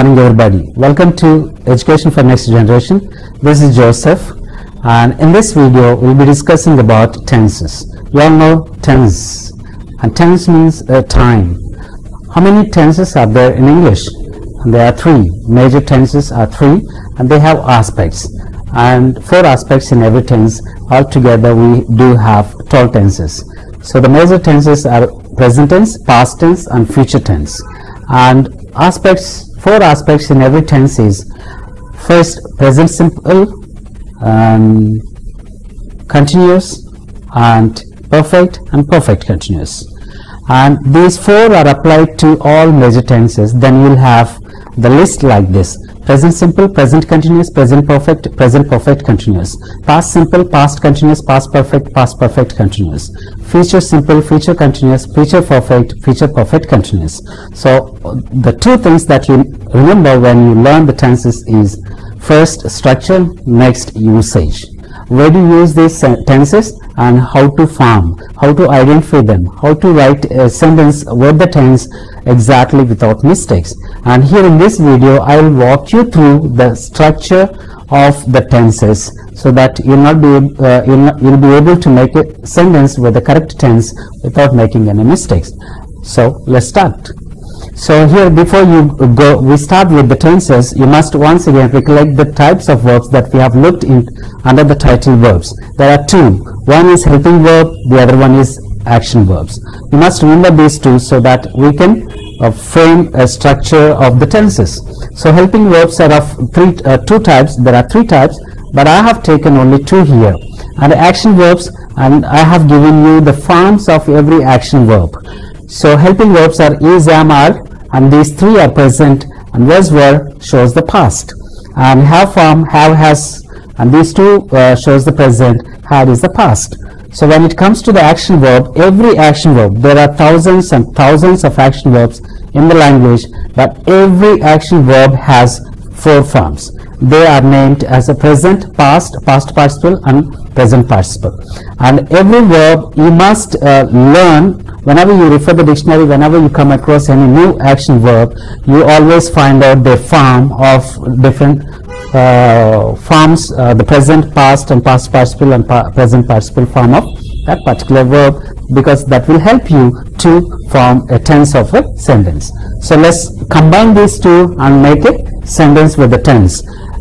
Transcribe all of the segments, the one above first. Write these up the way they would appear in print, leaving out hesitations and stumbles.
morning, everybody. Welcome to Education for Next Generation. This is Joseph, and in this video we'll be discussing about tenses. You all know tense, and tense means time. How many tenses are there in English? And there are three. Major tenses are three, and they have aspects, and four aspects in every tense. Altogether we do have 12 tenses. So the major tenses are present tense, past tense, and future tense. And four aspects in every tense is: first, present simple, continuous, and perfect continuous. And these four are applied to all major tenses. Then you will have the list like this: present simple, present continuous, present perfect continuous, past simple, past continuous, past perfect continuous, future simple, future continuous, future perfect continuous. So the two things that you remember when you learn the tenses is: first, structure, next, usage. Where do you use these tenses and how to form, how to identify them, how to write a sentence with the tense exactly without mistakes. And here in this video I will walk you through the structure of the tenses, so that you'll be able to make a sentence with the correct tense without making any mistakes. So let's start. So here, before we start with the tenses, you must once again recollect the types of verbs that we have looked in under the title verbs. There are two. One is helping verb, the other one is action verbs. You must remember these two so that we can frame a structure of the tenses. So helping verbs are of two types. There are three types, but I have taken only two here. And action verbs, and I have given you the forms of every action verb. So helping verbs are is, am, are, and these three are present, and was, were shows the past. And have, form, have, has, and these two shows the present, had is the past. So when it comes to the action verb, every action verb, there are thousands and thousands of action verbs in the language, but every action verb has four forms. They are named as a present, past participle, and present participle. And every verb you must learn. Whenever you refer the dictionary, whenever you come across any new action verb, you always find out the form of different forms, the present, past, and past participle and present participle form of that particular verb, because that will help you to form a tense of a sentence. So let's combine these two and make a sentence with the tense.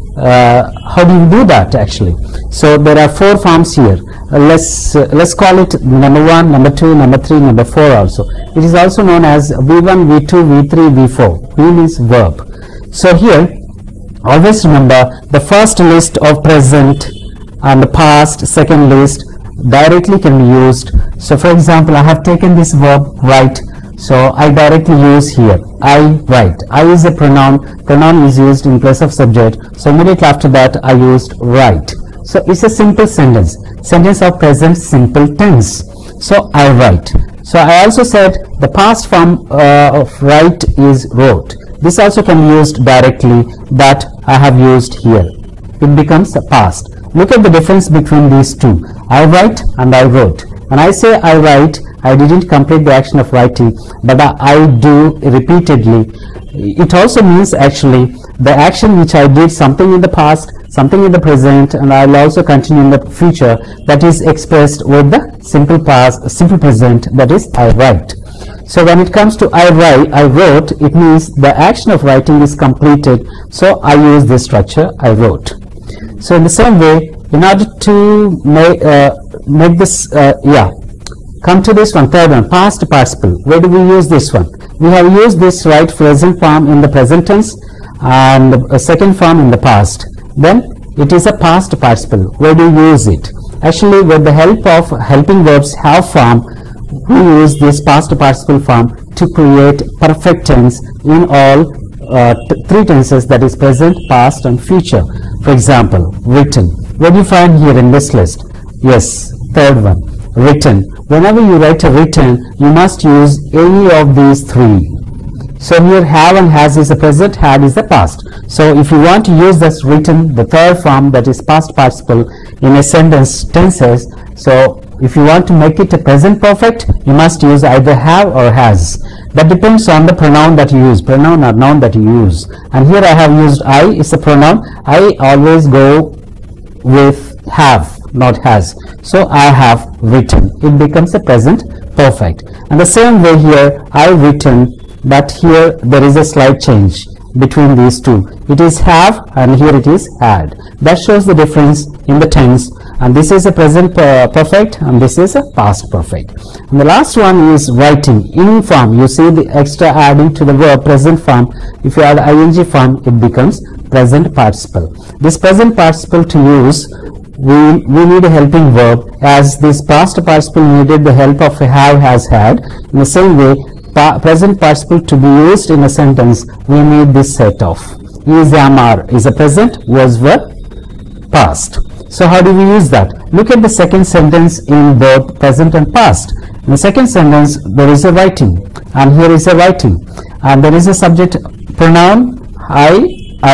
How do you do that actually? So there are four forms here. Let's call it number 1, number 2, number 3, number 4 also. It is also known as V1, V2, V3, V4. V means verb. So here, always remember the first list of present and the past, second list directly can be used. So for example, I have taken this verb write, so I directly use here I write. I is a pronoun. Pronoun is used in place of subject, so immediately after that I used write. So it's a simple sentence of present simple tense. So I write. So I also said the past form of write is wrote. This also can be used directly, that I have used here. It becomes a past. Look at the difference between these two. I write and I wrote. When I say I write, I didn't complete the action of writing, but I do repeatedly. It also means actually the action which I did something in the past, something in the present, and I will also continue in the future, that is expressed with the simple past, simple present, that is I write. So when it comes to I wrote, it means the action of writing is completed, so I use this structure, I wrote. So in the same way, in order to make this, come to this one, third one, past participle. Where do we use this one? We have used this right present form in the present tense and the second form in the past. Then it is a past participle. Where do you use it? Actually, with the help of helping verbs have form, we use this past participle form to create perfect tense in all three tenses, that is present, past, and future. For example, written. What do you find here in this list? Yes, third one, written. Whenever you write a written, you must use any of these three. So here have and has is the present, had is the past. So if you want to use this written, the third form, that is past participle, in a sentence tenses. So if you want to make it a present perfect, you must use either have or has. That depends on the pronoun that you use, pronoun or noun that you use. And here I have used I is a pronoun. I always go with have, not has. So I have written. It becomes a present perfect. And the same way here, I written, but here there is a slight change between these two. It is have and here it is had. That shows the difference in the tense. And this is a present perfect and this is a past perfect. And the last one is writing. In form, you see the extra adding to the verb present form. If you add ing form, it becomes present participle. This present participle to use, we need a helping verb, as this past participle needed the help of a have, has, had. In the same way, present participle to be used in a sentence, we need this set of is, am, are is a present, was, were, past. So how do we use that? Look at the second sentence in both present and past. In the second sentence, there is a writing, and here is a writing, and there is a subject pronoun I.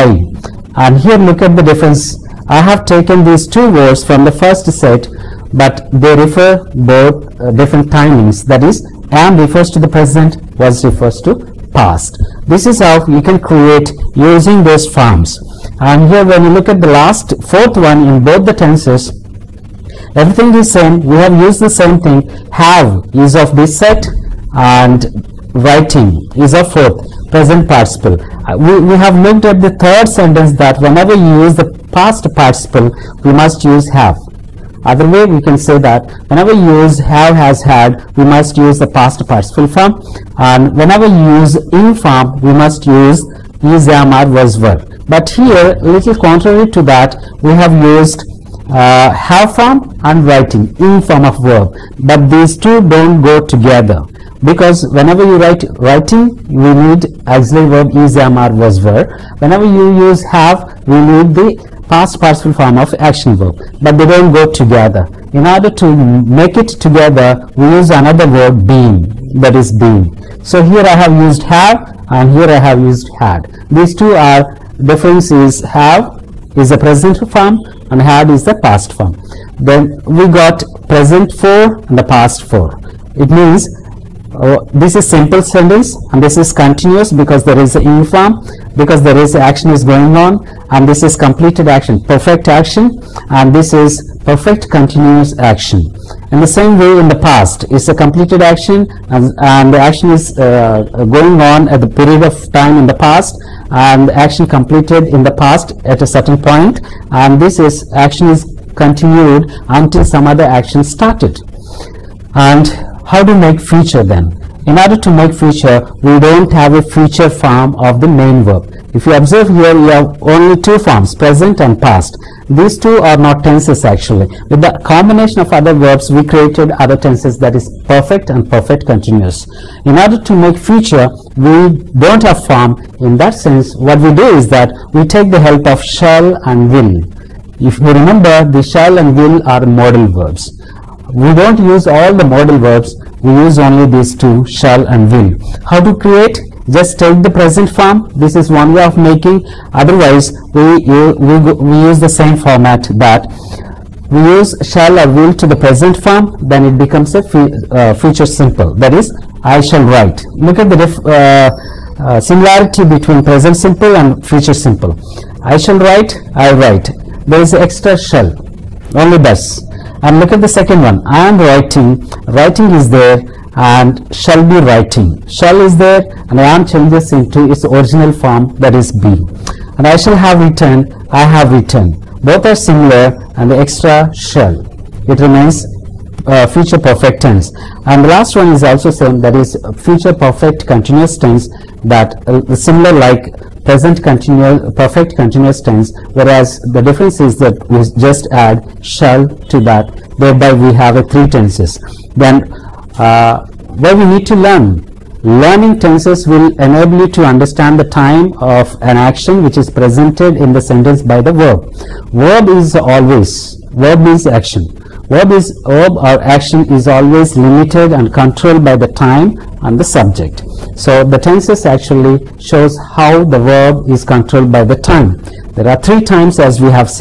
And here look at the difference. I have taken these two words from the first set, but they refer both different timings. That is, am refers to the present, was refers to past. This is how you can create using those forms. And here when you look at the last fourth one in both the tenses, everything is same. We have used the same thing. Have is of this set and writing is of fourth, present participle. We have looked at the third sentence that whenever you use the past participle, we must use have. Other way we can say that whenever you use have, has, had, we must use the past participle form, and whenever you use in form, we must use is, am, are, was, were. But here, little contrary to that, we have used have form and writing in form of verb, but these two don't go together, because whenever you write writing, we need auxiliary verb is, am, are, was, were. Whenever you use have, we need the past participle form of action verb, but they don't go together. In order to make it together, we use another verb, been, that is been. So here I have used have and here I have used had. These two are, difference is have is the present form and had is the past form. Then we got present for and the past for. It means this is simple sentence and this is continuous because there is an in form, because there is action is going on, and this is completed action, perfect action, and this is perfect continuous action. In the same way, in the past, it's a completed action, and the action is going on at the period of time in the past, and the action completed in the past at a certain point, and this is action is continued until some other action started. And how to make future then? In order to make future, we don't have a future form of the main verb. If you observe here, you have only two forms, present and past. These two are not tenses actually. With the combination of other verbs, we created other tenses, that is perfect and perfect continuous. In order to make future, we don't have form. In that sense, what we do is that we take the help of shall and will. If you remember, the shall and will are modal verbs. We don't use all the modal verbs, we use only these two, shall and will. How to create? Just take the present form. This is one way of making. Otherwise, we use the same format, that we use shall or will to the present form, then it becomes a future simple. That is, I shall write. Look at the similarity between present simple and future simple. I shall write, I write. There is extra shall, only thus. And look at the second one. I am writing. Writing is there and shall be writing. Shall is there and I am changes into its original form, that is be. And I shall have written. I have written. Both are similar and the extra shall. It remains future perfect tense. And the last one is also same, that is future perfect continuous tense, that similar like present continuous perfect continuous tense, whereas the difference is that we just add shall to that, thereby we have a three tenses. Then where we need to learn, learning tenses will enable you to understand the time of an action which is presented in the sentence by the verb. Verb is always, verb means action. Verb or action is always limited and controlled by the time and the subject. So the tenses actually shows how the verb is controlled by the time. There are three times as we have seen.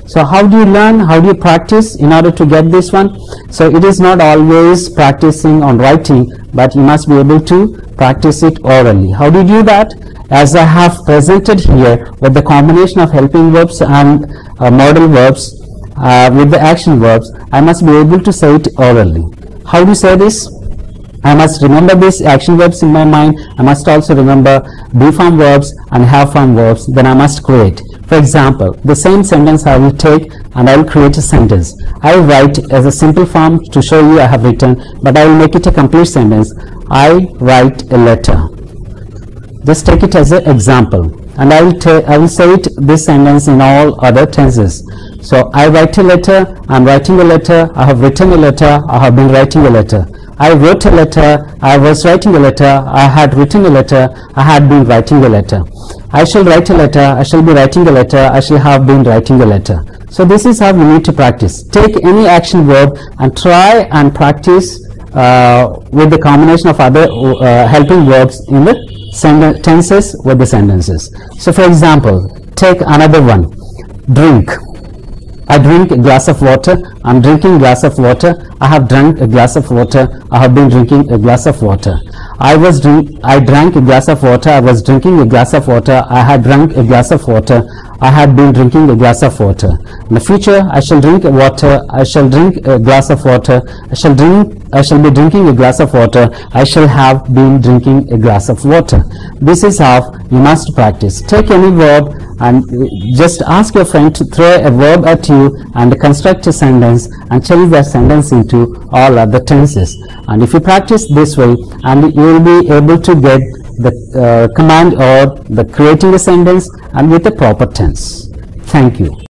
So how do you learn? How do you practice in order to get this one? So it is not always practicing on writing, but you must be able to practice it orally. How do you do that? As I have presented here with the combination of helping verbs and modal verbs with the action verbs, I must be able to say it orally. How do you say this? I must remember these action verbs in my mind. I must also remember be form verbs and have form verbs. Then I must create. For example, the same sentence I will take and I will create a sentence. I will write as a simple form to show you I have written, but I will make it a complete sentence. I write a letter. Just take it as an example, and I will say it this sentence in all other tenses. So I write a letter, I am writing a letter, I have written a letter, I have been writing a letter. I wrote a letter, I was writing a letter, I had written a letter, I had been writing a letter. I shall write a letter, I shall be writing a letter, I shall have been writing a letter. So this is how we need to practice. Take any action verb and try and practice with the combination of other helping verbs in the tenses with the sentences. So for example, take another one. Drink. I drink a glass of water. I'm drinking a glass of water. I have drunk a glass of water. I have been drinking a glass of water. I drank a glass of water. I was drinking a glass of water. I had drunk a glass of water. I had been drinking a glass of water. In the future, I shall drink water. I shall drink a glass of water. I shall be drinking a glass of water. I shall have been drinking a glass of water. This is how you must practice. Take any verb and just ask your friend to throw a verb at you and construct a sentence and change that sentence into all other tenses. And if you practice this way, and you will be able to get the command or the creating a sentence and with a proper tense. Thank you.